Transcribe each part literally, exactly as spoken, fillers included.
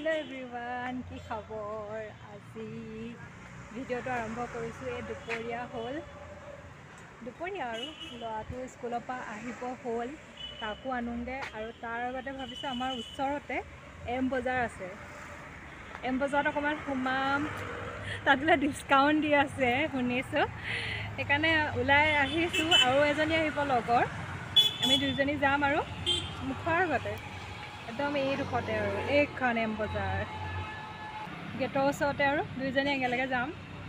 Hello everyone, কি খবৰ? আজি ভিডিওটো আৰম্ভ কৰিছো। এই দুপৰীয়া হ'ল, দুপৰীয়া আৰু ল'ৰাটো স্কুলৰ পৰা আহিব হ'ল, তাকো আনোগে। আৰু তাৰ আগতে ভাবিছোঁ আমাৰ ওচৰতে এম বজাৰ আছে, এম বজাৰত অকণমান সোমাম, তাত বোলে ডিছকাউণ্ট দি আছে শুনিছোঁ, সেইকাৰণে ওলাই আহিছোঁ। আৰু এজনী আহিব লগৰ, আমি দুইজনী যাম আৰু মুখৰ আগতে একদম এই দুখতে আৰু এইখন এম বজাৰ গেটৰ ওচৰতে আৰু দুইজনী একেলগে যাম।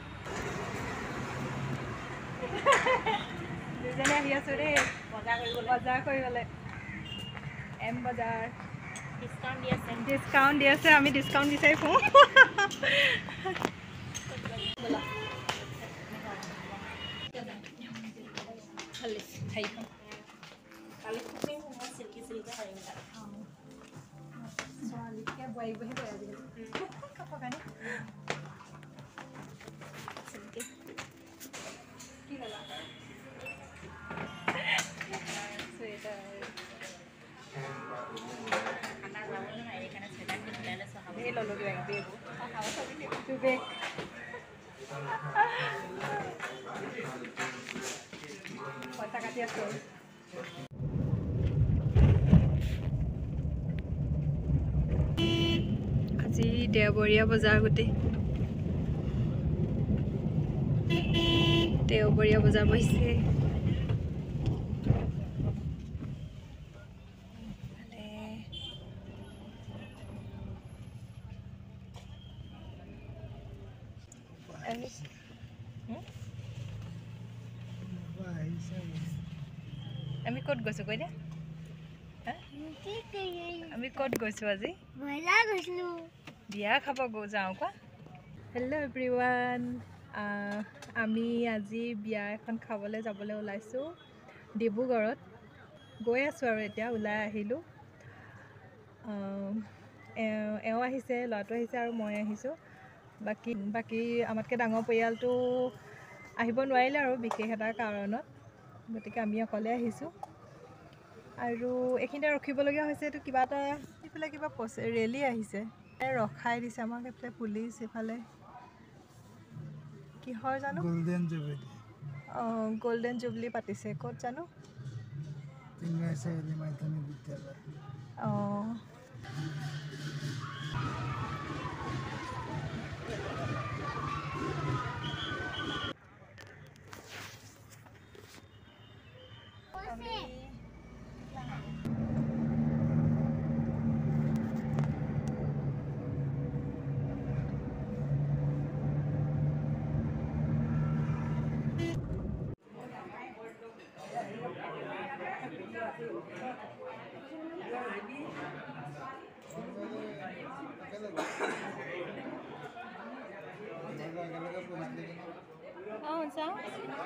দুইজনী আহি আছোঁ দেই বজাৰ কৰিবলৈ, বজাৰ কৰিবলৈ। এম বজাৰ ডিছকাউণ্ট দি আছে, ডিছকাউণ্ট দি আছে, আমি ডিছকাউণ্ট বিচাৰি ফুৰোঁ। হেৰিখন ছোৱালীকে বোৱাৰীবোৰহে কৰে আজিকালি কাপোৰ কানি। কি ল'লা? চুৱেটাৰ এই ল'লোঁ কিবা কিবি এইবোৰ বেগ পইচা কাটি আছোঁ। আজি দেওবৰীয়া বজাৰ, গোটেই দেওবৰীয়া বজাৰ বহিছে। আমি ক'ত গৈছোঁ কৈ দিয়া, আমি ক'ত গৈছোঁ আজি? বিয়া খাব গৈ যাওঁ কোৱা। হেল্ল' এভৰিৱান, আমি আজি বিয়া এখন খাবলৈ যাবলৈ ওলাইছোঁ ডিব্ৰুগড়ত। গৈ আছোঁ আৰু এতিয়া ওলাই আহিলোঁ। এওঁ আহিছে, ল'ৰাটো আহিছে আৰু মই আহিছোঁ। বাকী বাকী আমাতকৈ ডাঙৰ পৰিয়ালটো আহিব নোৱাৰিলে আৰু বিশেষ এটা কাৰণত, গতিকে আমি অকলে আহিছোঁ। আৰু এইখিনিতে ৰখিবলগীয়া হৈছে, এইটো কিবা এটা এইফালে কিবা ৰেলী আহিছে, ৰখাই দিছে আমাক এইফালে পুলিচ। এইফালে কিহৰ জানো, গল্ডেন জুবলি, অঁ গল্ডেন জুবলি পাতিছে, ক'ত জানো। অঁ অঁ যাওঁ।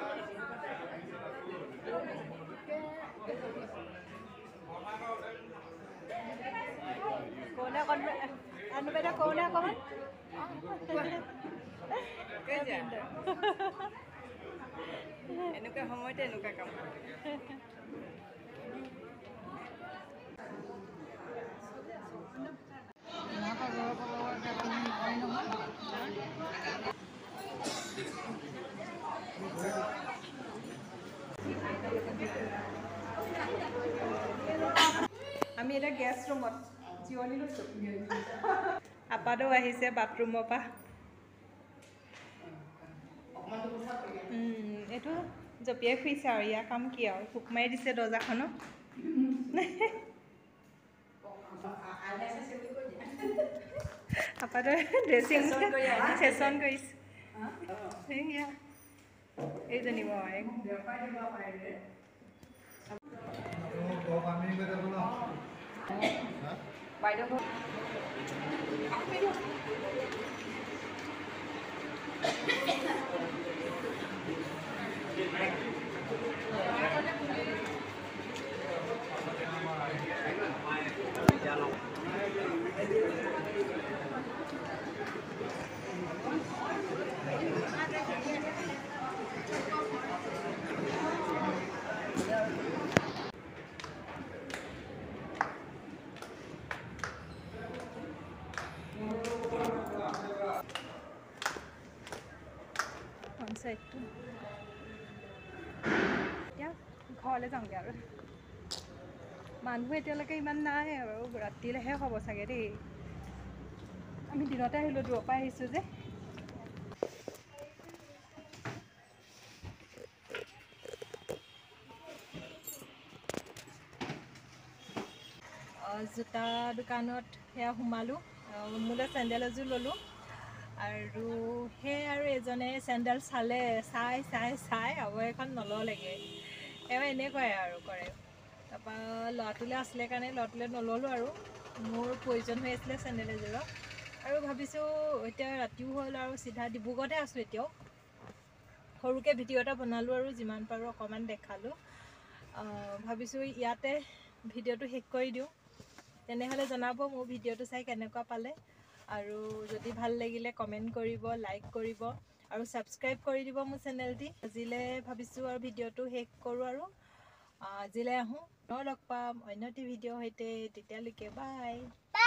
কওঁনে অকণ আনো বাইদেউ, কওঁনে অকণমান এনেকুৱা সময়তে এনেকুৱা কাম। আমি এতিয়া গেষ্ট ৰুমত জিৰণি লৈছোঁ। আপাদৌ আহিছে বাথৰুমৰ পৰা। এইটো জঁপিয়াই ফুৰিছে আৰু ইয়াৰ কাম কি আৰু, ফুক মাৰি দিছে দৰ্জাখনত। আপাদৌ ড্ৰেছিং চেচন কৰিছে। এইজনী মই বাইদেউ চাইডটো এতিয়া ঘৰলৈ যাওঁগৈ আৰু মানুহ এতিয়ালৈকে ইমান নাই আৰু ৰাতিলৈহে হ'ব চাগে দেই আমি দিনতে আহিলোঁ দূৰৰ পৰা আহিছোঁ যে জোতা দোকানত সেয়া সোমালোঁ মোলৈ চেণ্ডেল এযোৰ ল'লোঁ আৰু সেই আৰু এজনে চেণ্ডেল চালে চাই চাই চাই আৰু এখন নল'লেগৈ এবাৰ এনেকুৱাই আৰু কৰে তাৰপৰা ল'ৰাটোলৈ আছিলে কাৰণে ল'ৰাটোলৈ নল'লোঁ আৰু মোৰ প্ৰয়োজন হৈ আছিলে চেণ্ডেল এযোৰৰ আৰু ভাবিছোঁ এতিয়া ৰাতিও হ'ল আৰু চিধা ডিব্ৰুগড়তে আছোঁ এতিয়াও সৰুকৈ ভিডিঅ' এটা বনালোঁ আৰু যিমান পাৰোঁ অকণমান দেখালোঁ ভাবিছোঁ ইয়াতে ভিডিঅ'টো শেষ কৰি দিওঁ তেনেহ'লে জনাব মোৰ ভিডিঅ'টো চাই কেনেকুৱা পালে আৰু যদি ভাল লাগিলে কমেণ্ট কৰিব লাইক কৰিব আৰু ছাবস্ক্ৰাইব কৰি দিব মোৰ চেনেলটি আজিলৈ ভাবিছোঁ আৰু ভিডিঅ'টো শেষ কৰোঁ আৰু আজিলৈ আহোঁ ন লগ পাম অন্য এটি ভিডিঅ'ৰ সৈতে তেতিয়ালৈকে বাই